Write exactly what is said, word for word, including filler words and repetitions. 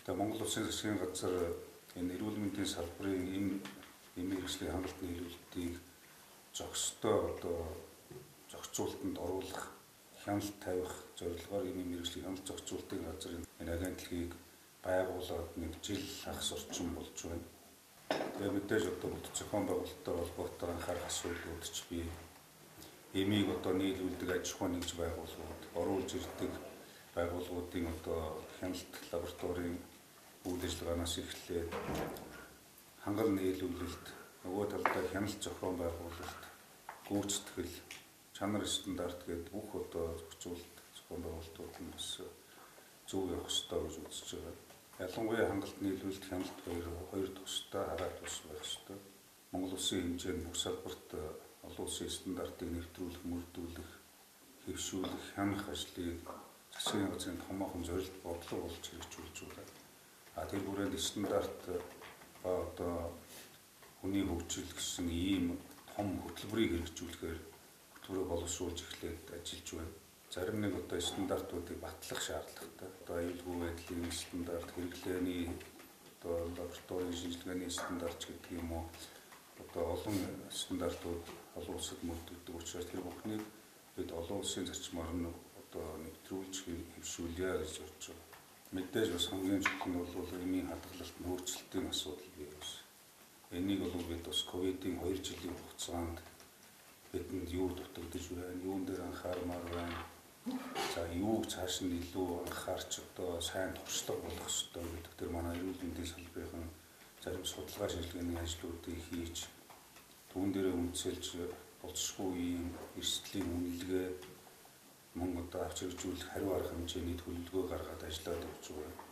Монгол Улсын засгийн газар энэ эрүүл мэндийн салбарын энэ эмийн хэрэгслийн хангалттай нийлүүлэлтийг зохистой одоо зохицуулалтанд оруулах, хяналт тавих зорилгоор эмийн хэрэгслийн хяналт зохицуулалтын газрын энэ агентлагийг байгуулад нэг жил хагас орчим болж байна. Тэгээ мэдээж одоо бүтэц зохион байгуулалттай холбоотой анхаарах асуудлууд ч бий. Эмийг одоо нийлүүлдэг аж ахуйн нэгж байгууллагууд, оруулж ирдэг байгууллагуудын одоо хяналт лабораторийн үйл ажиллагаанаас эхлээд хангал нийлүүлэлт, нөгөө талдаа хяналт зохион байгуулалт, гүйцэтгэл, чанар стандарт гэдэг бүх одоо зохицуулалт зохион байгуулалтууд нь бас зөв явах ёстой гэж үзэж байгаа. Ялангуяа хангалт нийлүүлэлт, хяналт хоёр хоёр тустай хараат тус байх ёстой. Монгол Улсын хэмжээнд бүх салбарт олон улсын стандартыг нэвтрүүлэх, мөрдүүлэх, хэвшүүлэх, хянах ажлыг засгийн газрын томоохон зорилт бодлого болж хэрэгжүүлж байгаа. А тэр хүрээнд стандарт ба одоо хүний хөгжил гэсэн ийм том хөтөлбөрийг хэрэгжүүлэхээр хөтөлбөрөө боловсруулж эхлээд ажиллаж байна. Зарим нэг одоо стандартуудыг батлах шаардлагатай. Одоо аюулгүй байдлын стандарт, хэрэглээний одоо лабораторийн шинжилгээний стандарт гэдэг юм уу. Одоо олон стандартууд олон улсад мөрдөгдөг учраас тэр бүхнийг бид олон улсын зарчмаар нь одоо нэвтрүүлж хэвшүүлье гэж бодож байгаа. Мэдээж бас хамгийн чухал нь бол эмийн хадгалалт нөөцлөлтийн асуудал бий бас. Энийг бол бид бас ковидын хоёр жилийн хугацаанд бидэнд юу дутагдж байна, юун дээр анхаармаар байна. За юуг цааш нь илүү анхаарч одоо сайн туршлага болох ёстой гэдэг тэр манай эрүүл мэндийн салбарын зарим судалгаа шинжилгээний ажлуудыг хийж түүн дээрээ үнэлж болцсохгүй ийм эрсдлийн үнэлгээ мөн одоо авч хэрэгжүүлэх хариу арга хэмжээний төлөвлөгөө гаргаад ажиллаад явж байгаа.